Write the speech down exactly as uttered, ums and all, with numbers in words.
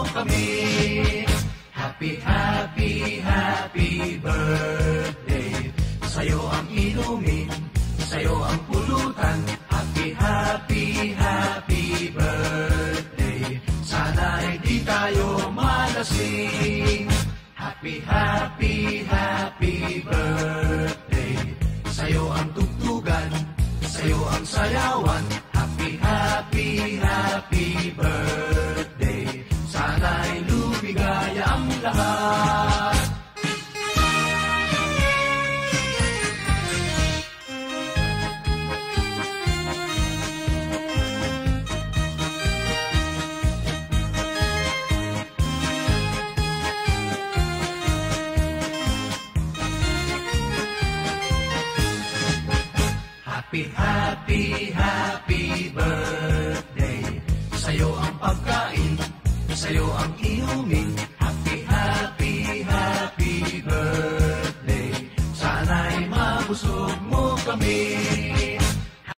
kami. Happy, happy, happy birthday. Sa'yo ang inumin, sa'yo ang pulutan. Happy, happy, happy birthday. Sana'y di tayo malasing. Happy, happy, happy birthday. Sa'yo ang tugtugan, sa'yo ang sayawan. Happy, happy, happy birthday. Sana'y lumigaya ang lahat. Happy, happy, happy birthday. Sa'yo ang pagkain, sa'yo ang inumin. Happy, happy, happy birthday. Sana'y mabusog mo kami.